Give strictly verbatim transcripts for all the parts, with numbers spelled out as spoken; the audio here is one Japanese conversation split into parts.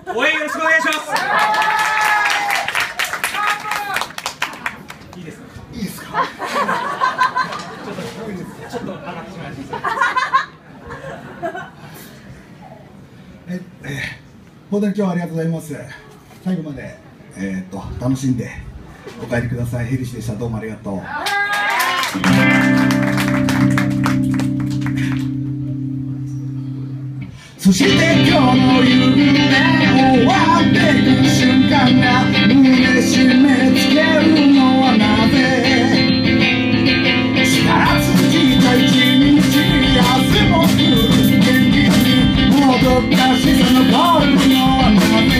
応援よろしくお願いします。いいですか。 いいですか。 ちょっとちょっと上がってしまいました。 え、えー、本当に今日はありがとうございます。最後までえー、っと楽しんでお帰りください。ヘリシでした。どうもありがとう。そして今日の夢終わっていく瞬間が胸締め付けるのはなぜ。力尽きた一日明日も来る元気に戻ったしさ残るのはなぜ。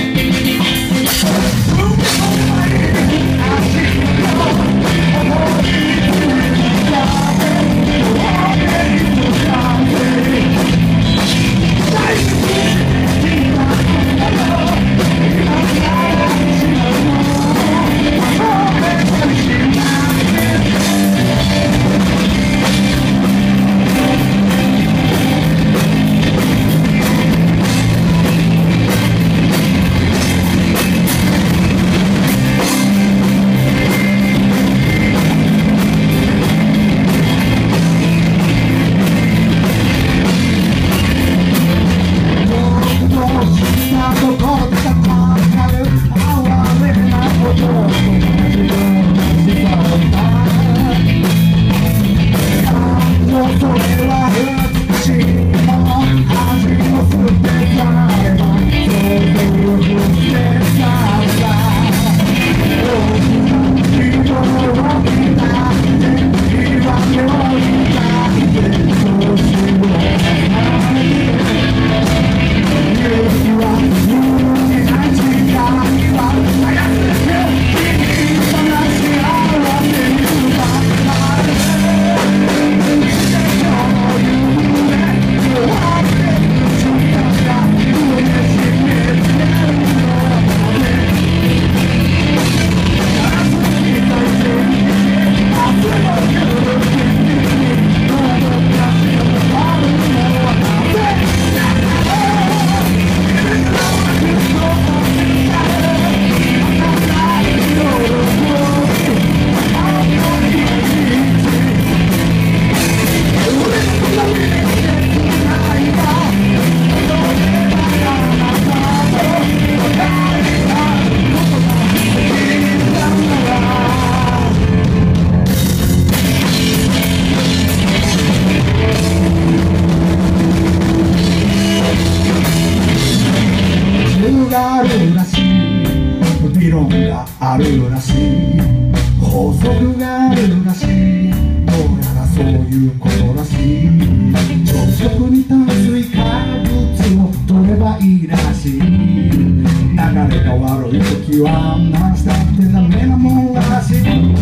あるらしい法則があるらしい。どうやらそういうことらしい。朝食に炭水化物を取ればいいらしい。流れが悪い時は何したってダメなもんらしい。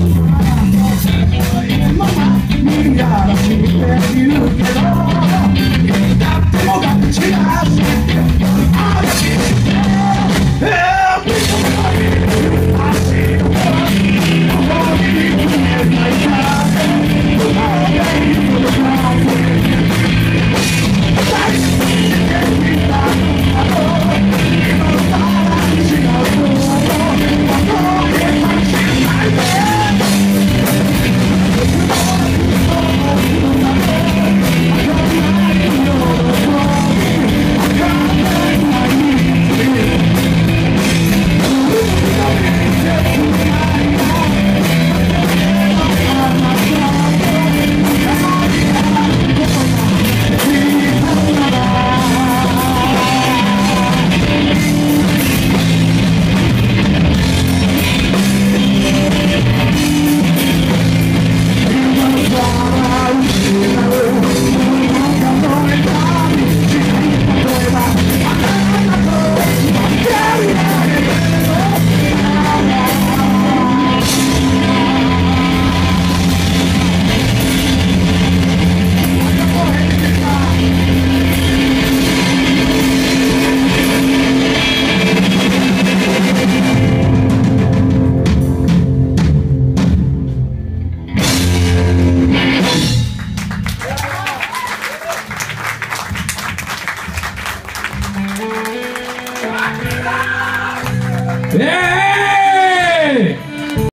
ままみんならしいって言うけどいつだってもがちらしいあらしいえーえー